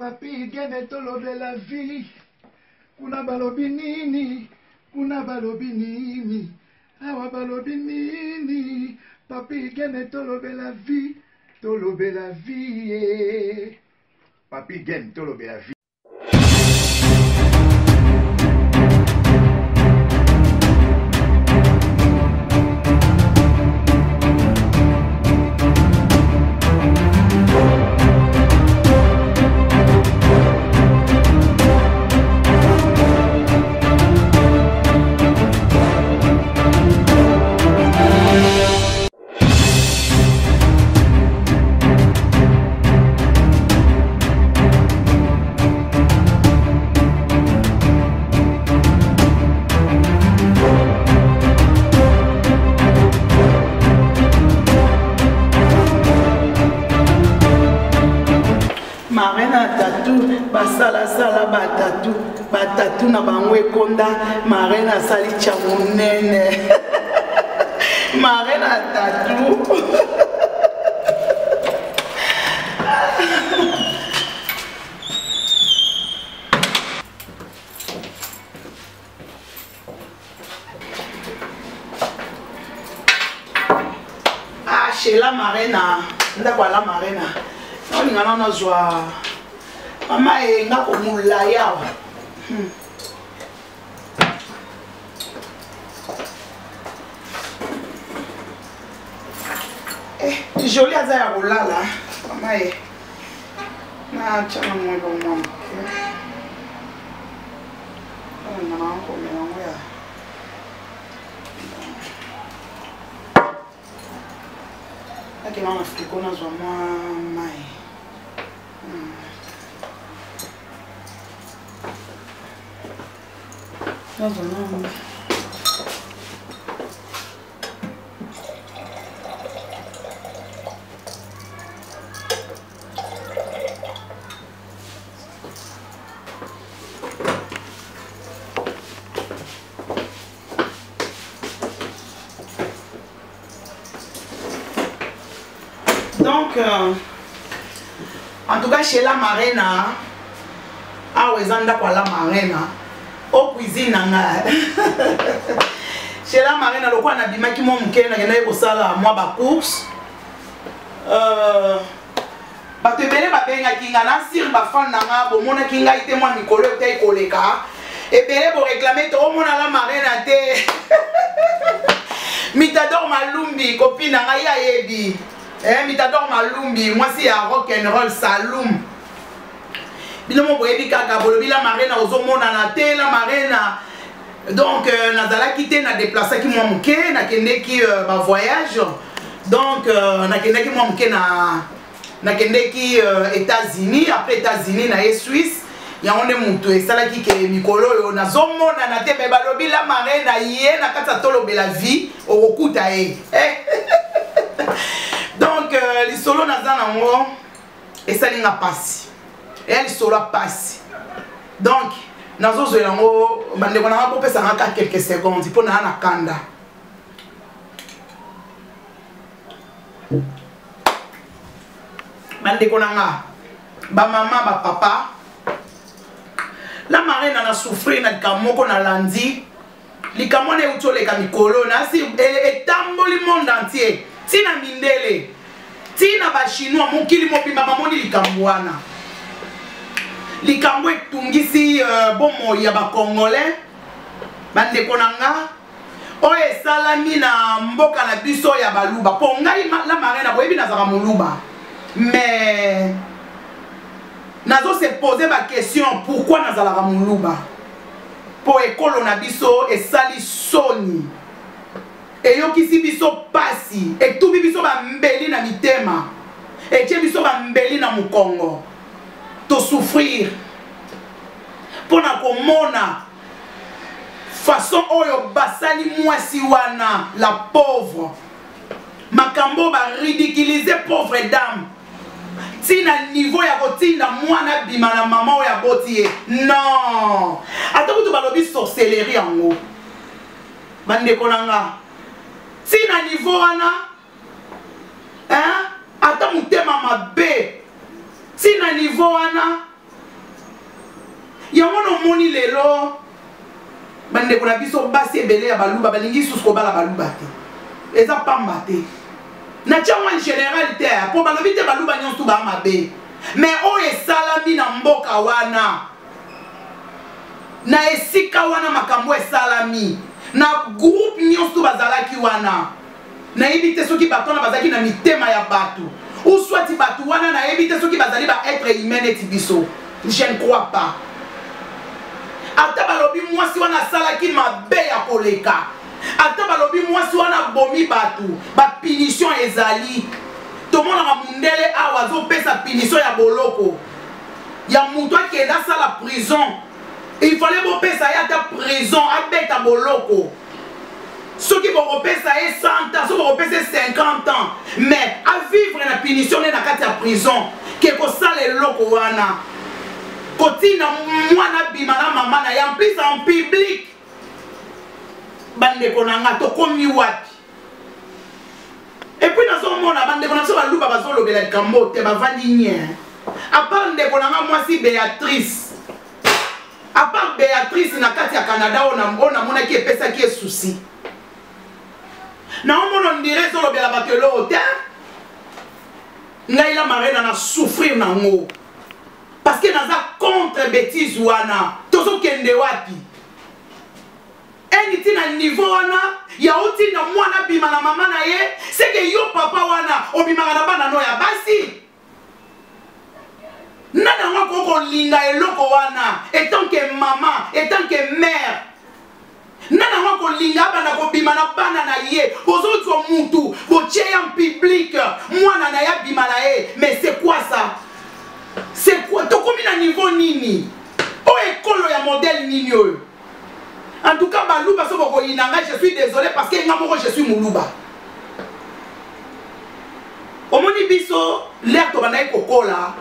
Papi gene tolobe la vie. Kuna balobi nini? Kuna balobi nini? Awa balobi nini? Papi gene tolobe la vie. Tolobe la vie. Papi gene tolobe la vie. Marena tatu, basala sala batatu na bango ekonda, Marena sali chamunene. Marena tatu. Ah, chez la Marena, ndakwa la Marena. On y a joie. Maman est là pour nous la yawa. Eh, joli à ça là. Maman est. Na chana moi bon maman. On a encore mais on va. Aqui maman ficou na sua mãe. Donc, en tout cas, chez la Marena, à Wezanda pour la Marena, au cuisine, chez la Marena, le quoi n'a pas qui m'a manqué, n'a rien au sala, moi, ma course. Bah, tu verrais, bah, ben, qui n'a sir, bah, fan n'a bon, mon qui n'a été moi, Nicolo, t'es collègue, et ben, pour réclamer, tout le monde à la Marena, t'es. Mitador Malumbi, copine, n'a rien yebi. Eh, Mitador Malumbi, moi c'est à rock and roll Saloum. Bino mo boyebi kaka bolobi la Marena ozomona na te la Marena. Donc nazala quitté na déplacé ki moi muke na kende ki ba voyage. Donc na kende ki moi muke na kende ki États-Unis, après États-Unis na Suisse. Ya onde mutu esala ki ke mikolo yo nazomona na te me balobi la Marena ye na kata tolobe la vie okuta e. Donc, les solos nazana ngo et ça n'a pas si. Et les solos passe. Donc, nazo zo yango bande kona nga popesa nga quelques secondes pour na na kanda. Bande kona nga ba maman ba papa. La Marena na souffrir na kamoko na landi. Likamone utole ka mikolo na si et tamboli monde entier. Tina mindele tina ba chinois mokili mobimba mamoni likambwana likambo etungisi bomo ya ba congolais bande konanga o esalami na mboka na biso ya baluba po ngai la Marena boyebi nazaka moluba mais nazo se poser ba question pourquoi nazalaka moluba po ekolo na biso esali soni. Et yo kisi biso pasi et tout biso ba mbeli na mitema et tie biso ba mbeli na mukongo to souffrir pona komona façon oyo basali mwasi wana la pauvre makambo ba ridiculiser pauvre dame tina niveau ya kotinda mwana bima na maman ya botie non ata kutu balobi sorcellerie yango bande konanga si na niveau wana hein ata mutema mabe si na niveau wana yango no moni lelo bande ko na biso basi ebele ya baluba balingi susu ko bala baluba te eza pamba te na tiango en général te po balobi te baluba nyonso ba mabe mais oyo esalami na mboka wana na esika wana makambo esalami na groupe nyonso bazalaki wana nayebi te soki bato wana bazalaki na mitema ya bato ou soit bato wana nayebi te soki bazali ba être humain neti biso je ne crois pas ata balobi mwasi wana asalaki mabe ya koleka ata balobi mwasi wana bomi bato bapunition ezali tomonaka mundele awa azopesa punition ya boloko ya moto akenda asala prison il fallait bopesa ye ata prison abeta boloko soki bokopesa ye 100 ans soki bokopesa ye 50 ans mais avivre na punition ne na kati ya prison ke kosala eloko wana kotina mwana bima na mama na ye en plus en public bandeko na nga tokomi wapi et puis nazomona bandeko na biso baluba bazolobela likambo te bavandi nye à part ndeko na nga mwasi Béatrice à part Béatrice na kati ya Canada ona monaki epesaki ye susi na omona ndire ezolobela bato eloko te ngai la marena na souffrir nango parce que naza contre bêtise wana tozokende wapi eni tina niveau wana ya oti na mwana bima na mama na ye seke yo papa wana obimaka na bana no ya basi nana ngako kolinga eloko wana etant que maman etant que mère nana ngako linga bana kobima na bana na ye bozozwa mutu botie en public mwana na ya bima na ye mais c'est quoi ça c'est quoi tokomi na niveau nini o ekolo ya modèle nini oyo en tout cas baluba so boko inanga je suis désolé parce que nga moko je suis muluba omoni biso l'air to bana kokola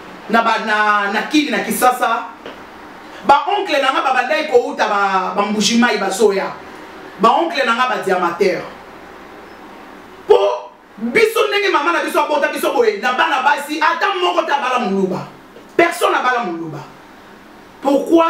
na kini na kisasa ba oncle nanga babandai ko uta ba mbujimai basoya ba oncle nanga ba diamateur po biso ndenge mama na biso abota biso boye na bana basi ata moko ta bala muluba personne na bala muluba pourquoi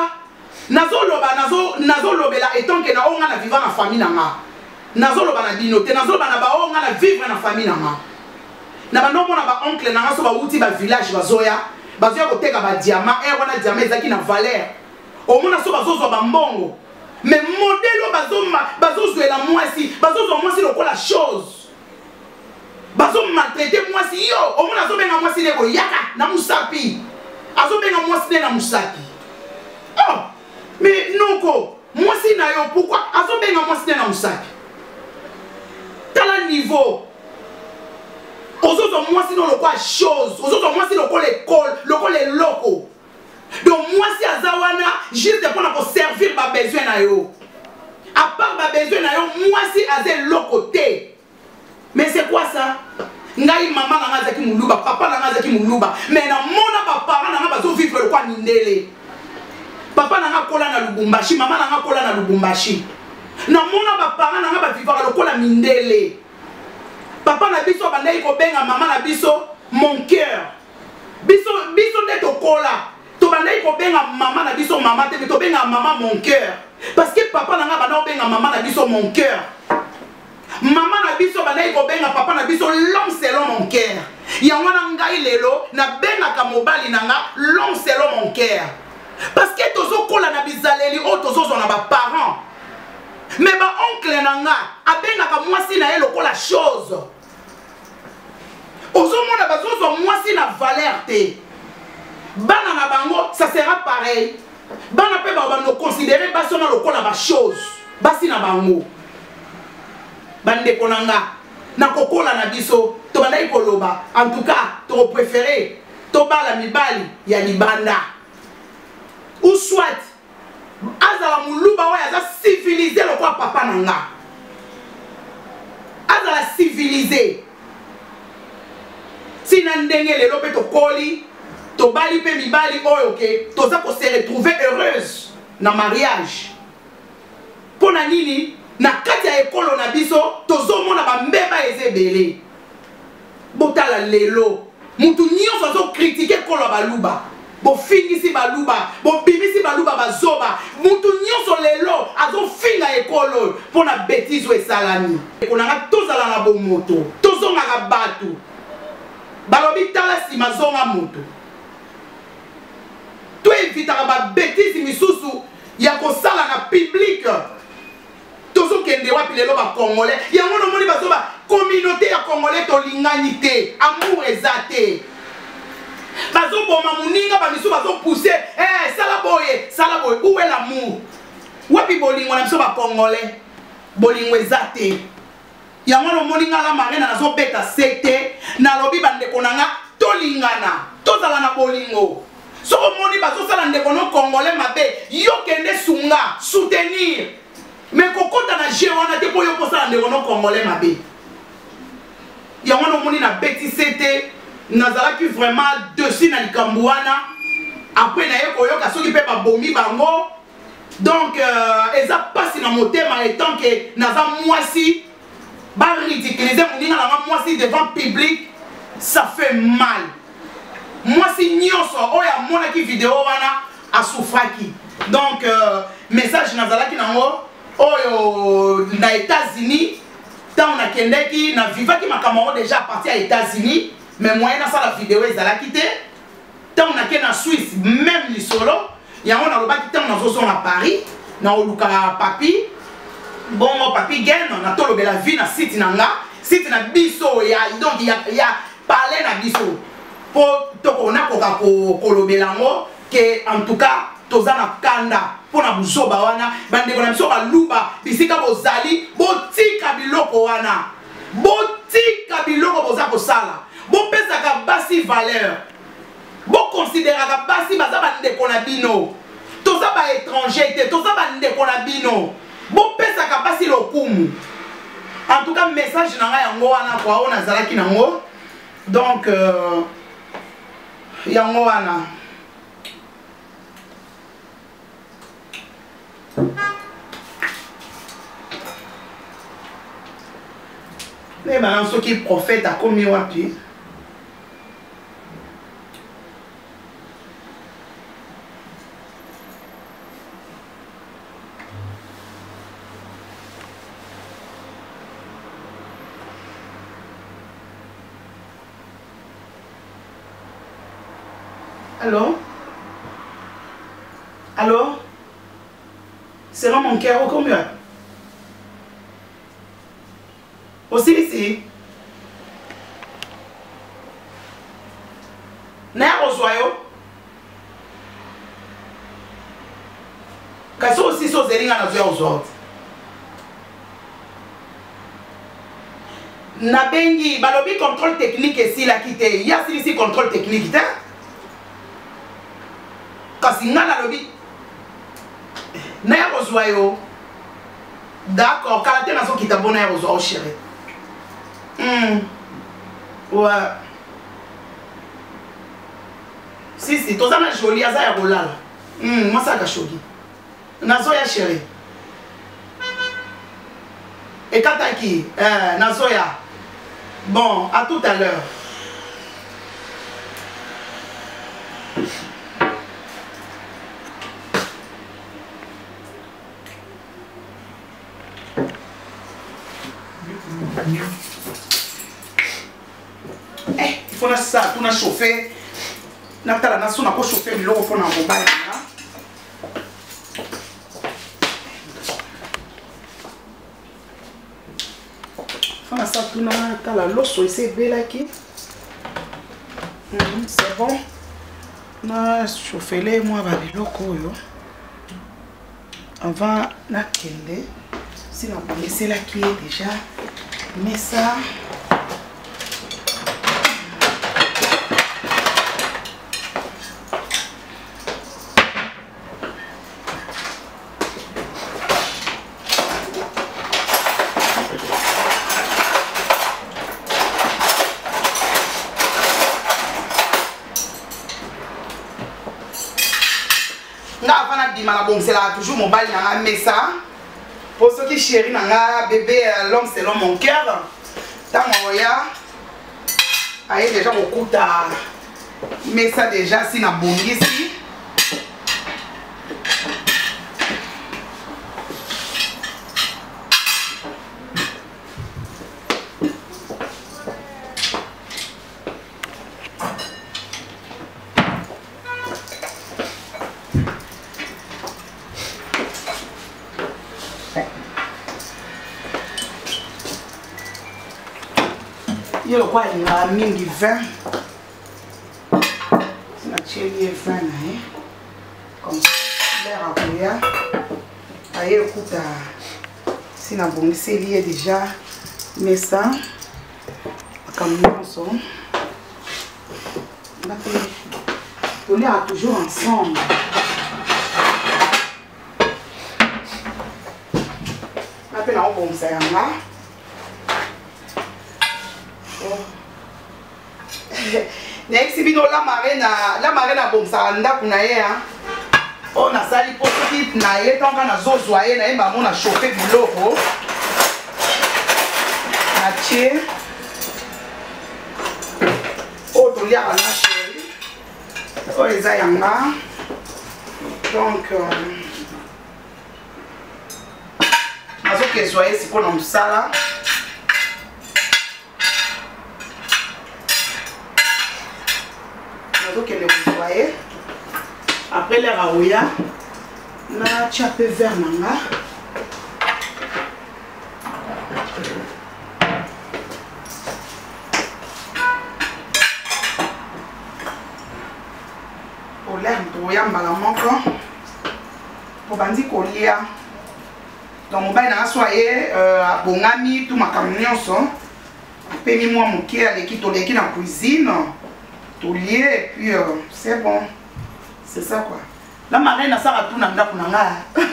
nazolobela etant que na onga na vivre na famille nanga nazoloba na dinote nazoloba na ba onga na vivre na famille nanga na bando mona ba oncle nanga so ba uti ba village bazoya koteka ba diamant wana diamant ezaki na valeur omona so bazozwa bambongo mais modèle bazozwela mwasi lokola chose bazomaltraite mwasi yo omona azobenga mwasi ne koyaka na musapi azobenga mwasi ne na musapi oh mais noko mwasi na yo pourquoi azobenga mwasi ne na musapi tala niveau ozozo mwasi no lokola chose ozozo mwasi lokola école lokola eloko donc mwasi azawana juste pour na servir ba besoin na yo à part ba besoin na yo mwasi aze loko te mais c'est quoi ça ngai mama na ngazaki muluba papa na ngazaki muluba mais na mona ba parents na nga bazo vivre lokola mindele papa na nga kola na Lubumbashi mama na nga kola na Lubumbashi na mona ba parents na nga ba vivre lokola mindele papa na biso bandai ko benga mama na biso mon cœur biso nde tokola to bandai ko benga mama na biso mama te to benga mama mon cœur parce que papa na nga bana benga mama na biso mon cœur mama na biso bandai ko benga papa na biso l'homme selon mon cœur yango na ngai lelo na benga ka mobali na nga l'homme selon mon cœur parce que tozo kola na bizaleli o tozo na ba parents mais ba oncle na nga abenga ka mwasi na ye lokola chose ozomona bazozwa mwasi na valeur te bana na bango ça sera pareil bana pe bano considérer basi na lokola ba chose basi na bango bandeko na nga na kokola na biso to bandai koloba en tout cas to préféré to bala mibali ya libanda ou soit azala muluba wa aza civilisé lokola papa na nga azala civilisé sina ndenge lelo pe tokoli tobali pe mibali oyo ke toza ko se retrouver heureuse na mariage pona nini na kati ya ekolo na biso tozomona bambeba ezebele botala lelo mutu nyonso azo critiquer ekolo baluba bofingisi baluba bobimisi baluba bazoba mutu nyonso lelo azofinga ekolo mpona betise oyo esalami ekonanga tozala na bomoto tozongaka bato balobi tala nsima zonga moto toevitaka babetise misusu ya kosala na publike tozokende wapi lelo bakongolais yango nomoni bazoba communauté ya congolais tolingani te amour eza te bazoboma moninga bamisu bazopousse sala boye où est l'amour wapi bolingo na biso bakongolais bolingo eza te yango nomoni nga la marina nazobeta sete nalobi bandeko nanga tolingana tozala na bolingo soko omoni bazosala ndeko no congolais mabe yo kende sunga soutenir mais kokota na je wana te po yo kosala ndeko no congolais mabe yango nomoni na beti sete nazalaki vraiment dessus na likambo wana après na ye koyoka soki mpe babomi bango donc eza pasi na motema etant ke naza mwasi baridiculize moninga nanga mwasi devant public ça fait mal mwasi nyonso oyo amonaki video wana asufraki donc message nazalaki nango oyo na États-Unis tant nakendeki na vivaki makambo déjà parti à États-Unis mais moyen na sala vidéo ezalaki te tant nakende na Suisse même lisolo yango nalobaki tant nazozonga à Paris na oluka papi bon papi gen na tolobela vie na site nanga site na biso ya donc ya parler na biso po tokona koka kolobela ngo que en tout cas tozana kanda pona buzoba wana bandeko na biso baluba bisika bozali botika biloko wana botika biloko boza kosala bopesaka basi valeur boconsidéraka basi baza bandeko na bino toza ba étranger te toza bandeko na bino bopesaka basi lokumu en tout cas message na nga yango wana kwa ona zalaki nango donc yango wana ne bana soki prophète akomi wapi Allô? Allô? C'est là mon cœur, combien? Aussi ici? N'a reçoit Qu'est-ce aussi sur Zéling à la vie aujourd'hui? Na bengi, balobi contrôle technique ici la quitté. Il y a ici contrôle technique, hein? Kasi nga nalobi na ya kozwa yo d'accord kala te nazo kita bona ya kozwa o chéri ouais si toza na joli aza ya kolala mwasa ka shogi nazo ya chéri ekataki nazo ya bon à tout à l'heure. Il faut ça, tout na chauffer. Na tala na sona ko chauffer biloko fona mobile na. Fona ça tout na tala loso ese belaki. C'est bon. Na chauffer les moi ba biloko yo. Avant na kende. Si on peut laisser là qui est déjà. Mais ça. C'est là toujours mon bail dans mais ça pour ceux qui chéri nanga bébé l'homme selon mon cœur tant moya aïe déjà beaucoup ta Mais ça déjà si na bongisi. Il y a quoi il y a mingi vin. C'est la chérie vin comme ça l'air à courir. Aïe écoute si na bon c'est lié déjà mais ça comme nous sommes on est toujours ensemble. Après on bon ça là. Next bino la marina bom sa anda kuna ye hein. On a sali positif na ye tonga na zozwa ye na ye ba mona chauffer biloko. Na tie. O to lia na chérie. O eza yanga. Donc azo ke soye si pona musala. Après les raouya, na chapé vers manga. Pour l'air de malamanko. Pour bandi kolia. Dans mon bain na soye à bongami tout ma camion son. Pemi moi mon qui à l'équipe to l'équipe dans cuisine. Tout lié et puis c'est bon. C'est ça quoi. La marraine a ça tout nanda kunanga.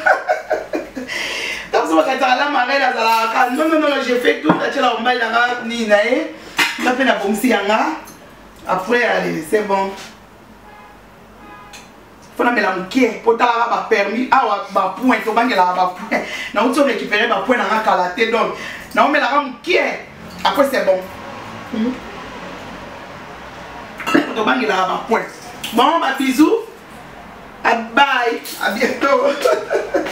Donc c'est quand la marraine a ça non j'ai fait tout là tu la omba là ni nae. La fait la bomsi yanga. Après allez c'est bon. Faut na mela mké pour ta ba permis ah ba point to bangela ba point. Na on récupérer ba point na kalaté donc. Na on mela mké après c'est bon. Donc il a un point. Bon, bah bisous. Bye. À bientôt.